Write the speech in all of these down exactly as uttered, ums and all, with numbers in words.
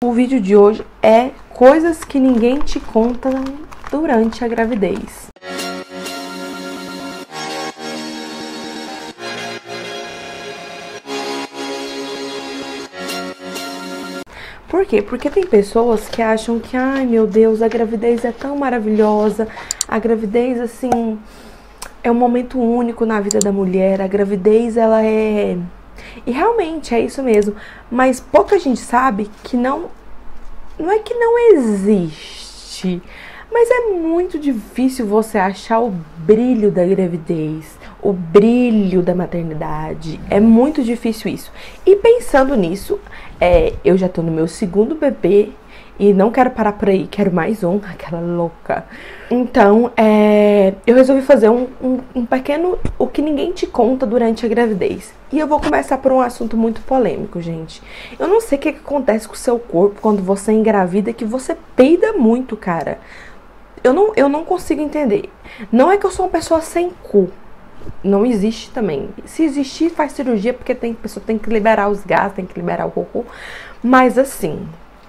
O vídeo de hoje é coisas que ninguém te conta durante a gravidez. Por quê? Porque tem pessoas que acham que, ai meu Deus, a gravidez é tão maravilhosa, a gravidez, assim, é um momento único na vida da mulher, a gravidez, ela é... E realmente é isso mesmo, mas pouca gente sabe que não... Não é que não existe, mas é muito difícil você achar o brilho da gravidez, o brilho da maternidade. É muito difícil isso. E pensando nisso, é, eu já tô no meu segundo bebê e não quero parar por aí, quero mais um, aquela louca. Então, é, eu resolvi fazer um, um, um pequeno, o que ninguém te conta durante a gravidez. E eu vou começar por um assunto muito polêmico, gente. Eu não sei o que, que acontece com o seu corpo quando você engravida, que você peida muito, cara. Eu não, eu não consigo entender. Não é que eu sou uma pessoa sem cu. Não existe também. Se existir, faz cirurgia, porque tem, a pessoa tem que liberar os gases, tem que liberar o cocô. Mas assim,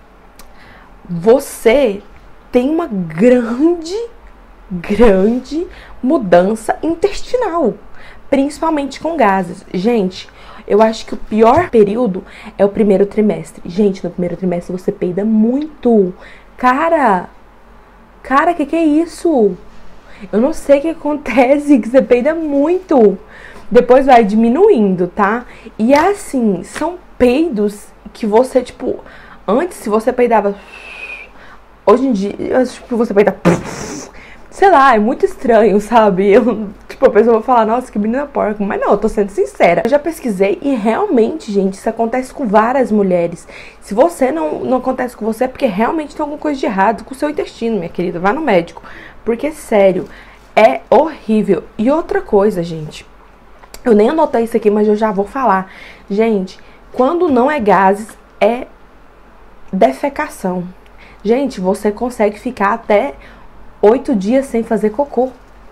você tem uma grande, grande mudança intestinal. Principalmente com gases. Gente, eu acho que o pior período é o primeiro trimestre. Gente, no primeiro trimestre você peida muito. Cara, cara, que que é isso? Eu não sei o que acontece, que você peida muito. Depois vai diminuindo, tá? E assim, são peidos que você, tipo... Antes, se você peidava... Hoje em dia, tipo, você peida... Sei lá, é muito estranho, sabe? Eu, tipo, a pessoa vai falar, nossa, que menina porca. Mas não, eu tô sendo sincera. Eu já pesquisei e realmente, gente, isso acontece com várias mulheres. Se você não, não acontece com você, é porque realmente tem alguma coisa de errado com o seu intestino, minha querida. Vá no médico. Porque, sério, é horrível. E outra coisa, gente. Eu nem anotei isso aqui, mas eu já vou falar. Gente, quando não é gases, é defecação. Gente, você consegue ficar até... Oito dias sem fazer cocô.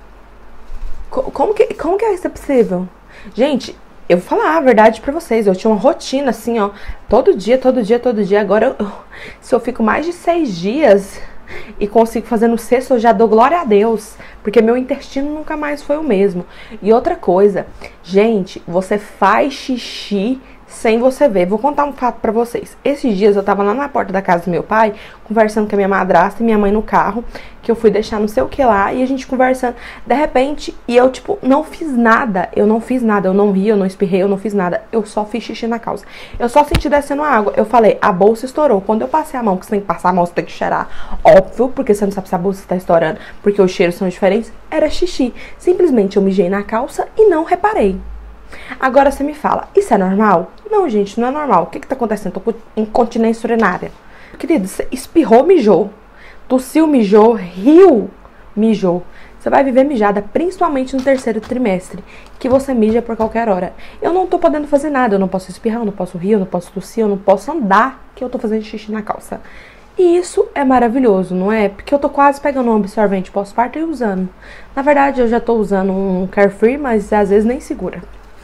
Como que, como que é isso possível? Gente, eu vou falar a verdade pra vocês. Eu tinha uma rotina assim, ó. Todo dia, todo dia, todo dia. Agora, eu, se eu fico mais de seis dias e consigo fazer no sexto, eu já dou glória a Deus. Porque meu intestino nunca mais foi o mesmo. E outra coisa, gente, você faz xixi sem você ver. Vou contar um fato pra vocês. Esses dias eu tava lá na porta da casa do meu pai, conversando com a minha madrasta e minha mãe no carro, que eu fui deixar não sei o que lá, e a gente conversando, de repente, e eu, tipo, não fiz nada, eu não fiz nada, eu não ri, eu não espirrei, eu não fiz nada, eu só fiz xixi na calça. Eu só senti descendo água, eu falei, a bolsa estourou. Quando eu passei a mão, que você tem que passar a mão, você tem que cheirar, óbvio, porque você não sabe se a bolsa está estourando, porque os cheiros são diferentes, era xixi. Simplesmente eu mijei na calça e não reparei. Agora você me fala, isso é normal? Não, gente, não é normal. O que que tá acontecendo? Tô com incontinência urinária. Querido, você espirrou, mijou. Tossiu, mijou. Riu, mijou. Você vai viver mijada, principalmente no terceiro trimestre, que você mija por qualquer hora. Eu não tô podendo fazer nada. Eu não posso espirrar, eu não posso rir, eu não posso tossir, eu não posso andar, que eu tô fazendo xixi na calça. E isso é maravilhoso, não é? Porque eu tô quase pegando um absorvente pós-parto e usando. Na verdade, eu já tô usando um Carefree, mas às vezes nem segura.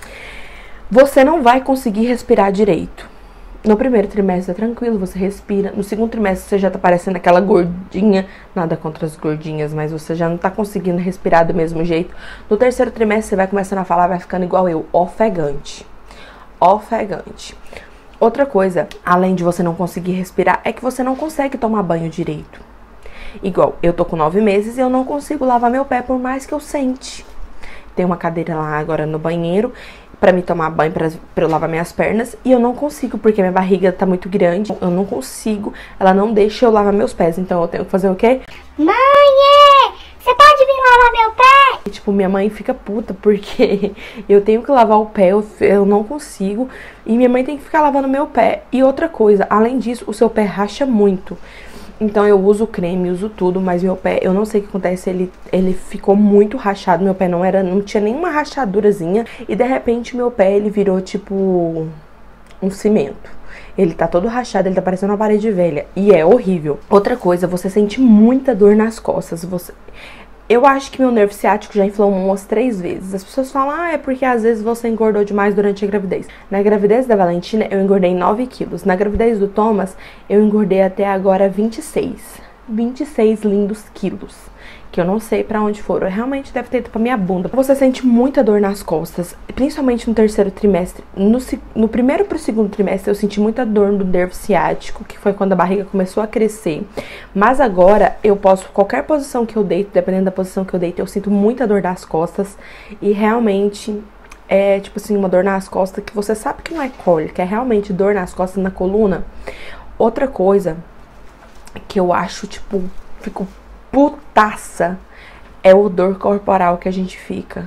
Você não vai conseguir respirar direito. No primeiro trimestre é tranquilo, você respira. No segundo trimestre você já tá parecendo aquela gordinha. Nada contra as gordinhas, mas você já não tá conseguindo respirar do mesmo jeito. No terceiro trimestre você vai começando a falar, vai ficando igual eu, ofegante. Ofegante. Outra coisa, além de você não conseguir respirar, é que você não consegue tomar banho direito. Igual, eu tô com nove meses e eu não consigo lavar meu pé por mais que eu sente. Tem uma cadeira lá agora no banheiro pra me tomar banho, pra, pra eu lavar minhas pernas. E eu não consigo, porque minha barriga tá muito grande. Eu não consigo, ela não deixa eu lavar meus pés. Então eu tenho que fazer o quê? Mãe, você pode vir lavar meu pé? E, tipo, minha mãe fica puta, porque eu tenho que lavar o pé, eu, eu não consigo. E minha mãe tem que ficar lavando meu pé. E outra coisa, além disso, o seu pé racha muito. Então eu uso creme, uso tudo, mas meu pé, eu não sei o que acontece, ele, ele ficou muito rachado, meu pé não era, não tinha nenhuma rachadurazinha, e de repente meu pé, ele virou tipo um cimento. Ele tá todo rachado, ele tá parecendo uma parede velha, e é horrível. Outra coisa, você sente muita dor nas costas, você... Eu acho que meu nervo ciático já inflamou umas três vezes. As pessoas falam, ah, é porque às vezes você engordou demais durante a gravidez. Na gravidez da Valentina, eu engordei nove quilos. Na gravidez do Thomas, eu engordei até agora vinte e seis. vinte e seis lindos quilos. Que eu não sei pra onde foram. Eu realmente deve ter ido pra minha bunda. Você sente muita dor nas costas, principalmente no terceiro trimestre. No, no primeiro pro segundo trimestre, eu senti muita dor no nervo ciático, que foi quando a barriga começou a crescer. Mas agora, eu posso, qualquer posição que eu deito, dependendo da posição que eu deito, eu sinto muita dor nas costas. E realmente, é tipo assim, uma dor nas costas que você sabe que não é cólica, é realmente dor nas costas, na coluna. Outra coisa que eu acho, tipo, fico putaça, é o odor corporal que a gente fica.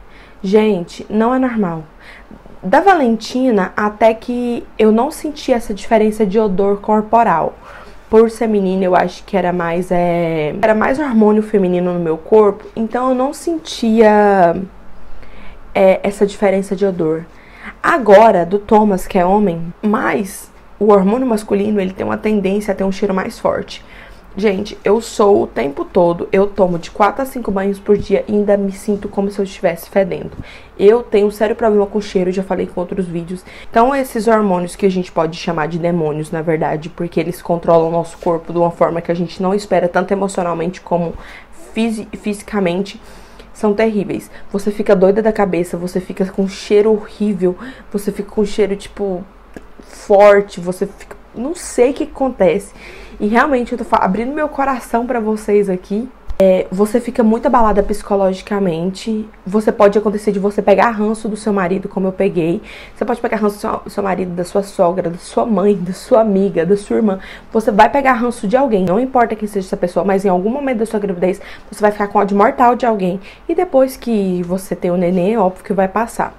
Gente, não é normal. Da Valentina, até que eu não senti essa diferença de odor corporal. Por ser menina, eu acho que era mais, é, era mais hormônio feminino no meu corpo, então eu não sentia é, essa diferença de odor. Agora, do Thomas, que é homem, mas o hormônio masculino, ele tem uma tendência a ter um cheiro mais forte. Gente, eu sou o tempo todo, eu tomo de quatro a cinco banhos por dia e ainda me sinto como se eu estivesse fedendo. Eu tenho um sério problema com cheiro, já falei com outros vídeos. Então, esses hormônios que a gente pode chamar de demônios, na verdade, porque eles controlam o nosso corpo de uma forma que a gente não espera, tanto emocionalmente como fisi- fisicamente, são terríveis. Você fica doida da cabeça, você fica com cheiro horrível, você fica com cheiro, tipo, forte, você fica... Não sei o que acontece. E realmente eu tô abrindo meu coração pra vocês aqui. É, você fica muito abalada psicologicamente. Você pode acontecer de você pegar ranço do seu marido, como eu peguei. Você pode pegar ranço do seu, do seu marido, da sua sogra, da sua mãe, da sua amiga, da sua irmã. Você vai pegar ranço de alguém. Não importa quem seja essa pessoa, mas em algum momento da sua gravidez, você vai ficar com ódio mortal de alguém. E depois que você tem o neném, é óbvio que vai passar.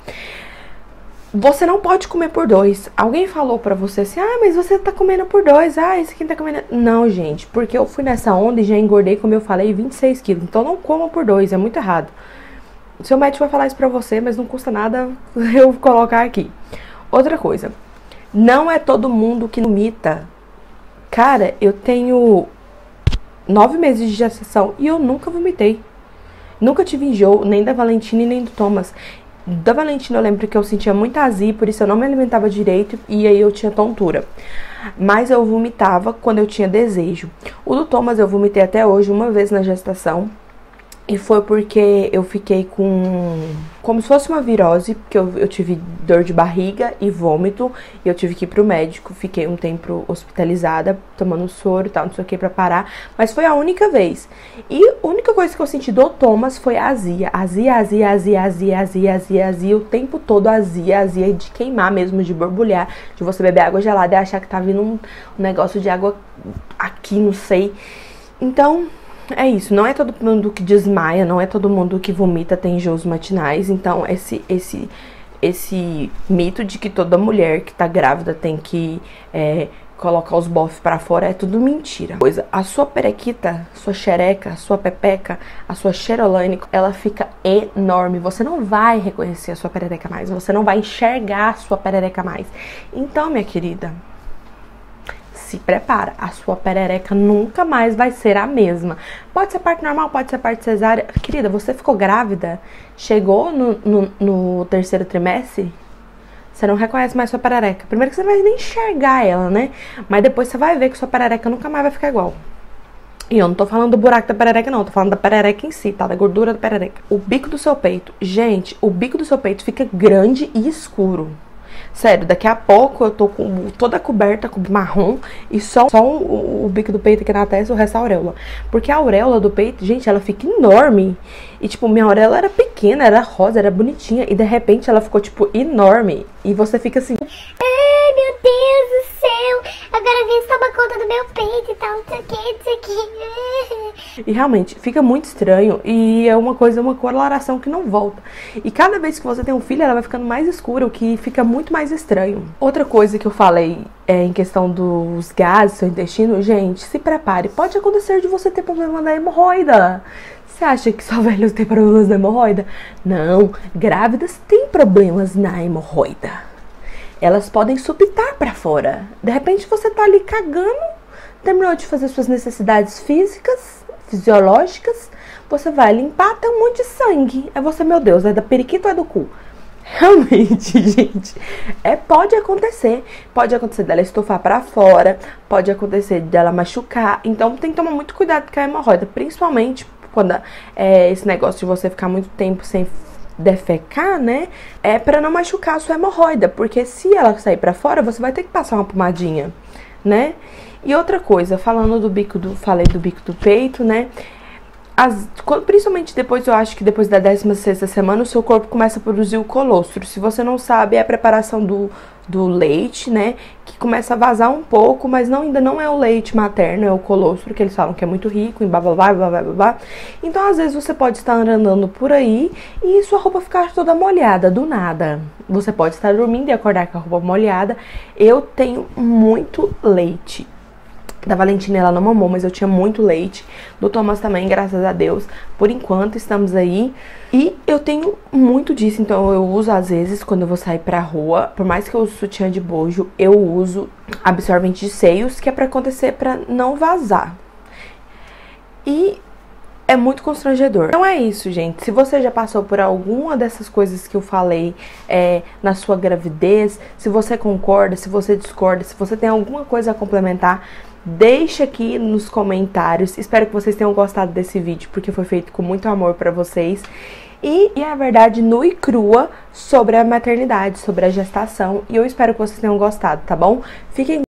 Você não pode comer por dois. Alguém falou pra você assim, ah, mas você tá comendo por dois. Ah, esse aqui tá comendo... Não, gente, porque eu fui nessa onda e já engordei, como eu falei, vinte e seis quilos. Então não coma por dois, é muito errado. O seu médico vai falar isso pra você, mas não custa nada eu colocar aqui. Outra coisa, não é todo mundo que vomita. Cara, eu tenho nove meses de gestação e eu nunca vomitei. Nunca tive enjoo, nem da Valentina e nem do Thomas. Da Valentina eu lembro que eu sentia muita azia, por isso eu não me alimentava direito e aí eu tinha tontura. Mas eu vomitava quando eu tinha desejo. O do Thomas eu vomitei até hoje, uma vez na gestação. E foi porque eu fiquei com... como se fosse uma virose, porque eu, eu tive dor de barriga e vômito. E eu tive que ir pro médico, fiquei um tempo hospitalizada, tomando soro e tal, não sei o que, pra parar. Mas foi a única vez. E a única coisa que eu senti do Thomas foi azia. Azia, azia, azia, azia, azia, azia, azia. O tempo todo azia, azia de queimar mesmo, de borbulhar. De você beber água gelada e achar que tá vindo um, um negócio de água aqui, não sei. Então... é isso, não é todo mundo que desmaia, não é todo mundo que vomita, tem enjoos matinais. Então, esse, esse, esse mito de que toda mulher que tá grávida tem que é, colocar os bofs pra fora é tudo mentira. Coisa, a sua perequita, sua xereca, sua pepeca, a sua xerolane, ela fica enorme. Você não vai reconhecer a sua perereca mais, você não vai enxergar a sua perereca mais. Então, minha querida... se prepara, a sua perereca nunca mais vai ser a mesma. Pode ser parte normal, pode ser parte cesárea. Querida, você ficou grávida, chegou no, no, no terceiro trimestre, você não reconhece mais sua perereca. Primeiro que você vai nem enxergar ela, né? Mas depois você vai ver que sua perereca nunca mais vai ficar igual. E eu não tô falando do buraco da perereca, não. Eu tô falando da perereca em si, tá? Da gordura da perereca. O bico do seu peito. Gente, o bico do seu peito fica grande e escuro. Sério, daqui a pouco eu tô com toda coberta com marrom e só, só o, o bico do peito aqui na testa e o resto é a auréola. Porque a auréola do peito, gente, ela fica enorme. E, tipo, minha auréola era pequena, era rosa, era bonitinha. E, de repente, ela ficou, tipo, enorme. E você fica assim... ai, meu Deus do céu. Agora vem tomar conta do meu peito e tal, não sei o que, não sei o que. E, realmente, fica muito estranho. E é uma coisa, uma coloração que não volta. E cada vez que você tem um filho, ela vai ficando mais escura, o que fica muito mais estranho. Outra coisa que eu falei é em questão dos gases, seu intestino, gente, se prepare. Pode acontecer de você ter problema da hemorroida. Você acha que só velhos têm problemas na hemorroida? Não, grávidas têm problemas na hemorroida. Elas podem subitar pra fora. De repente você tá ali cagando, terminou de fazer suas necessidades físicas, fisiológicas, você vai limpar, tem um monte de sangue. Aí você, meu Deus, é da periquita ou é do cu? Realmente, gente, é, pode acontecer. Pode acontecer dela estufar pra fora, pode acontecer dela machucar. Então tem que tomar muito cuidado com a hemorroida, principalmente quando é esse negócio de você ficar muito tempo sem defecar, né? É pra não machucar a sua hemorroida, porque se ela sair pra fora, você vai ter que passar uma pomadinha, né? E outra coisa, falando do bico do, falei do bico do peito, né? As, principalmente depois, eu acho que depois da décima sexta semana, o seu corpo começa a produzir o colostro. Se você não sabe, é a preparação do, do leite, né? Que começa a vazar um pouco, mas não, ainda não é o leite materno, é o colostro, que eles falam que é muito rico, em blá blá blá blá blá blá. Então, às vezes, você pode estar andando por aí e sua roupa ficar toda molhada, do nada. Você pode estar dormindo e acordar com a roupa molhada. Eu tenho muito leite. Da Valentina ela não mamou, mas eu tinha muito leite. Do Thomas também, graças a Deus. Por enquanto, estamos aí. E eu tenho muito disso, então eu uso às vezes quando eu vou sair pra rua. Por mais que eu use sutiã de bojo, eu uso absorvente de seios, que é pra acontecer pra não vazar. E é muito constrangedor. Então é isso, gente. Se você já passou por alguma dessas coisas que eu falei é, na sua gravidez, se você concorda, se você discorda, se você tem alguma coisa a complementar, deixa aqui nos comentários. Espero que vocês tenham gostado desse vídeo, porque foi feito com muito amor pra vocês. E, e a verdade nua e crua sobre a maternidade, sobre a gestação. E eu espero que vocês tenham gostado, tá bom? Fiquem